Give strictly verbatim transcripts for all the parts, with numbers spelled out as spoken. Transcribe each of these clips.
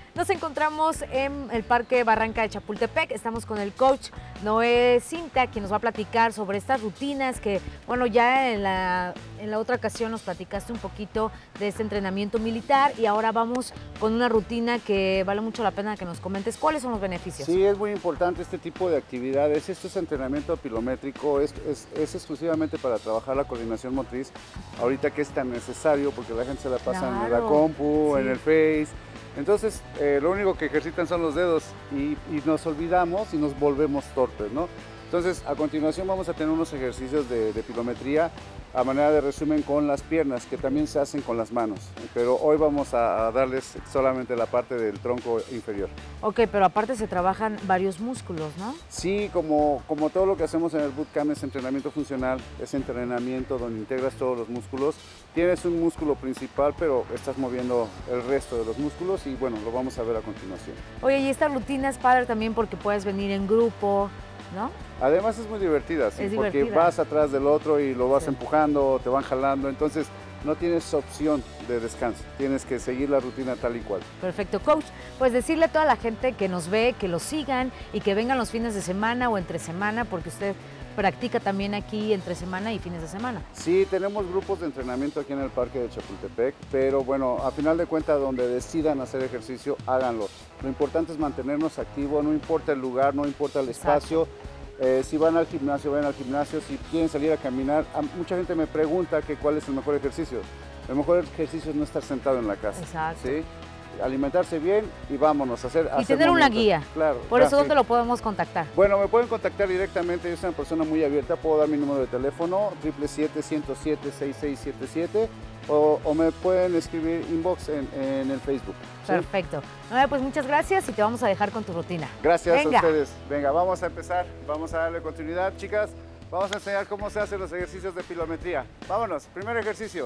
Nos encontramos en el Parque Barranca de Chapultepec. Estamos con el coach Noé Cinta, quien nos va a platicar sobre estas rutinas que, bueno, ya en la, en la otra ocasión nos platicaste un poquito de este entrenamiento militar y ahora vamos con una rutina que vale mucho la pena que nos comentes. ¿Cuáles son los beneficios? Sí, es muy importante este tipo de actividades. Esto es entrenamiento pilométrico, es, es, es exclusivamente para trabajar la coordinación motriz, ahorita que es tan necesario porque la gente se la pasa Claro, en la compu, sí. en el Face. Entonces, eh, lo único que ejercitan son los dedos y, y nos olvidamos y nos volvemos torpes, ¿no? Entonces, a continuación vamos a tener unos ejercicios de, de pilometría a manera de resumen con las piernas, que también se hacen con las manos. Pero hoy vamos a, a darles solamente la parte del tronco inferior. Ok, pero aparte se trabajan varios músculos, ¿no? Sí, como, como todo lo que hacemos en el bootcamp es entrenamiento funcional, es entrenamiento donde integras todos los músculos. Tienes un músculo principal, pero estás moviendo el resto de los músculos y bueno, lo vamos a ver a continuación. Oye, y esta rutina es padre también porque puedes venir en grupo, ¿no? Además es muy divertida, ¿sí? Es Porque divertida. vas atrás del otro y lo vas Sí. empujando, te van jalando, entonces no tienes opción de descanso, tienes que seguir la rutina tal y cual. Perfecto, coach. Pues decirle a toda la gente que nos ve, que lo sigan y que vengan los fines de semana o entre semana, porque usted practica también aquí entre semana y fines de semana. Sí, tenemos grupos de entrenamiento aquí en el Parque de Chapultepec, pero bueno, a final de cuentas, donde decidan hacer ejercicio, háganlo. Lo importante es mantenernos activos, no importa el lugar, no importa el Exacto. espacio. Eh, si van al gimnasio, vayan al gimnasio. Si quieren salir a caminar, a, mucha gente me pregunta que cuál es el mejor ejercicio. El mejor ejercicio es no estar sentado en la casa. Exacto. ¿Sí? Alimentarse bien y vámonos a hacer. Y hacer tener una movimientos. guía. Claro. Por ya, eso, sí. ¿dónde lo podemos contactar? Bueno, me pueden contactar directamente, yo soy una persona muy abierta, puedo dar mi número de teléfono, siete siete siete, uno cero siete, seis seis siete siete, o, o me pueden escribir inbox en, en el Facebook. ¿Sí? Perfecto. Noé, pues muchas gracias y te vamos a dejar con tu rutina. Gracias Venga. a ustedes. Venga, vamos a empezar, vamos a darle continuidad, chicas. Vamos a enseñar cómo se hacen los ejercicios de pilometría. Vámonos, primer ejercicio.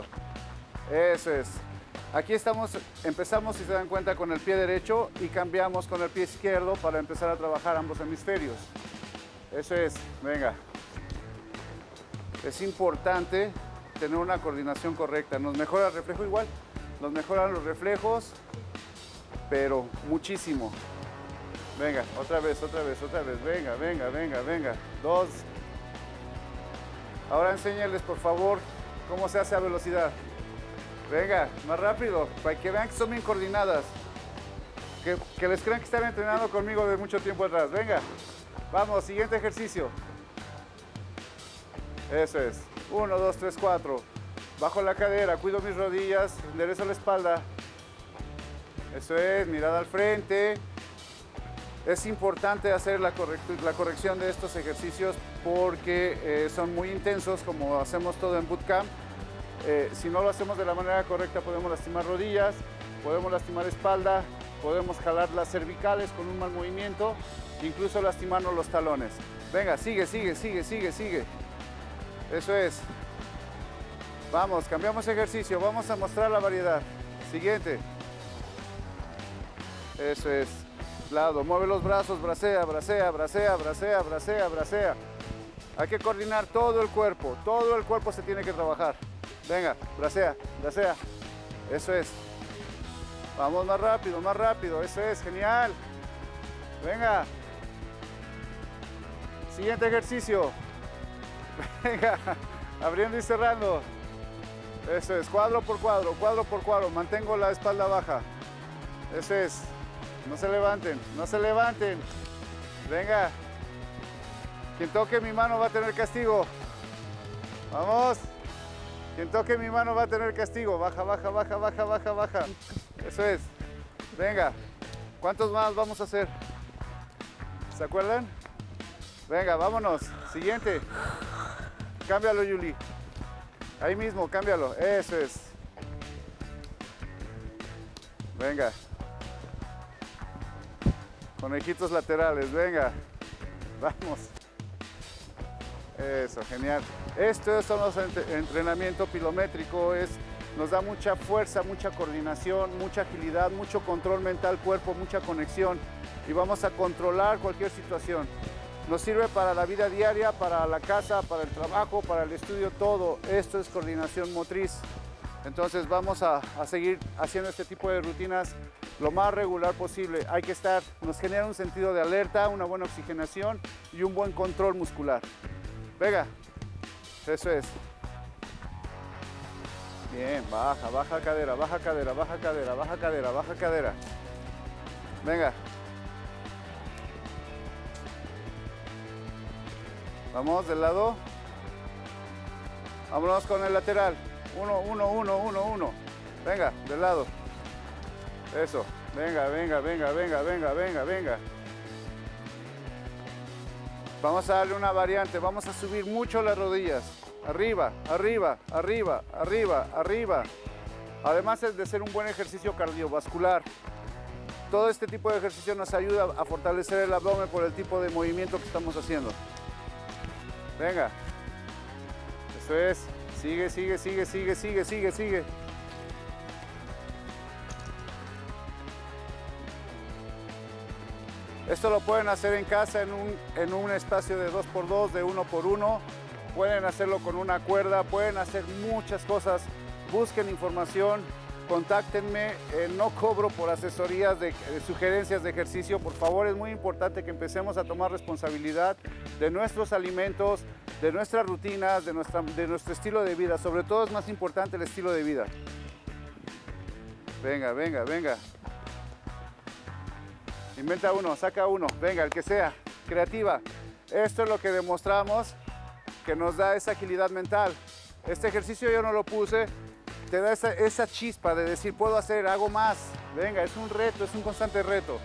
Eso es. Aquí estamos, empezamos, si se dan cuenta, con el pie derecho y cambiamos con el pie izquierdo para empezar a trabajar ambos hemisferios. Eso es, venga. Es importante tener una coordinación correcta. Nos mejora el reflejo igual, nos mejoran los reflejos, pero muchísimo. Venga, otra vez, otra vez, otra vez. Venga, venga, venga, venga. Dos. Ahora enséñales, por favor, cómo se hace a velocidad. Venga, más rápido, para que vean que son bien coordinadas. Que, que les crean que están entrenando conmigo de mucho tiempo atrás. Venga, vamos, siguiente ejercicio. Eso es. Uno, dos, tres, cuatro. Bajo la cadera, cuido mis rodillas, enderezo la espalda. Eso es, mirada al frente. Es importante hacer la, correct- la corrección de estos ejercicios porque eh, son muy intensos, como hacemos todo en bootcamp. Eh, si no lo hacemos de la manera correcta podemos lastimar rodillas, podemos lastimar espalda, podemos jalar las cervicales con un mal movimiento, incluso lastimarnos los talones. Venga, sigue, sigue, sigue, sigue, sigue. Eso es. Vamos, cambiamos ejercicio, vamos a mostrar la variedad. Siguiente. Eso es. Lado, mueve los brazos, bracea, bracea, bracea, bracea, bracea, bracea. Hay que coordinar todo el cuerpo, todo el cuerpo se tiene que trabajar. Venga, bracea, bracea. Eso es. Vamos más rápido, más rápido. Eso es, genial. Venga. Siguiente ejercicio. Venga, abriendo y cerrando. Eso es, cuadro por cuadro, cuadro por cuadro. Mantengo la espalda baja. Eso es. No se levanten, no se levanten. Venga. Quien toque mi mano va a tener castigo. Vamos. Quien toque mi mano va a tener castigo. Baja, baja, baja, baja, baja, baja. Eso es. Venga. ¿Cuántos más vamos a hacer? ¿Se acuerdan? Venga, vámonos. Siguiente. Cámbialo, Yuli. Ahí mismo, cámbialo. Eso es. Venga. Conejitos laterales, venga. Vamos. Eso, genial. Esto es los entrenamiento pilométrico, es, nos da mucha fuerza, mucha coordinación, mucha agilidad, mucho control mental, cuerpo, mucha conexión y vamos a controlar cualquier situación. Nos sirve para la vida diaria, para la casa, para el trabajo, para el estudio, todo. Esto es coordinación motriz. Entonces vamos a, a seguir haciendo este tipo de rutinas lo más regular posible. Hay que estar, nos genera un sentido de alerta, una buena oxigenación y un buen control muscular. Venga, eso es. Bien, baja, baja cadera, baja cadera, baja cadera, baja cadera, baja cadera. Venga. Vamos del lado. Vámonos con el lateral. Uno, uno, uno, uno, uno. Venga, del lado. Eso. Venga, venga, venga, venga, venga, venga, venga. Vamos a darle una variante. Vamos a subir mucho las rodillas. Arriba, arriba, arriba, arriba, arriba. Además de ser un buen ejercicio cardiovascular. Todo este tipo de ejercicio nos ayuda a fortalecer el abdomen por el tipo de movimiento que estamos haciendo. Venga. Eso es. Sigue, sigue, sigue, sigue, sigue, sigue, sigue. Esto lo pueden hacer en casa en un, en un espacio de dos por dos, de uno por uno. Pueden hacerlo con una cuerda, pueden hacer muchas cosas. Busquen información, contáctenme. Eh, no cobro por asesorías de, de sugerencias de ejercicio. Por favor, es muy importante que empecemos a tomar responsabilidad de nuestros alimentos, de nuestras rutinas, de, nuestra, de nuestro estilo de vida. Sobre todo es más importante el estilo de vida. Venga, venga, venga. Inventa uno, saca uno, venga, el que sea, creativa. Esto es lo que demostramos que nos da esa agilidad mental. Este ejercicio yo no lo puse, te da esa, esa chispa de decir, puedo hacer, hago más. Venga, es un reto, es un constante reto.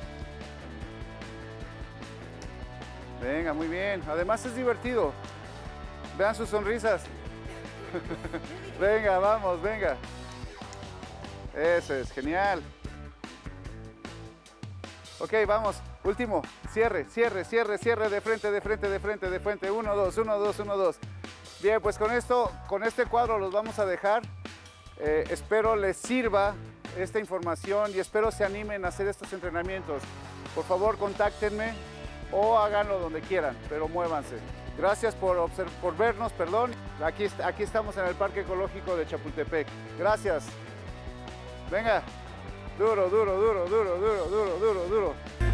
Venga, muy bien. Además es divertido. Vean sus sonrisas. Venga, vamos, venga. Eso es, genial. Ok, vamos. Último. Cierre, cierre, cierre, cierre de frente, de frente, de frente, de frente. Uno, dos, uno, dos, uno, dos. Bien, pues con esto, con este cuadro los vamos a dejar. Eh, espero les sirva esta información y espero se animen a hacer estos entrenamientos. Por favor, contáctenme o háganlo donde quieran, pero muévanse. Gracias por, por vernos, perdón. Aquí, aquí estamos en el Parque Ecológico de Chapultepec. Gracias. Venga. Duro, duro, duro, duro, duro, duro, duro, duro.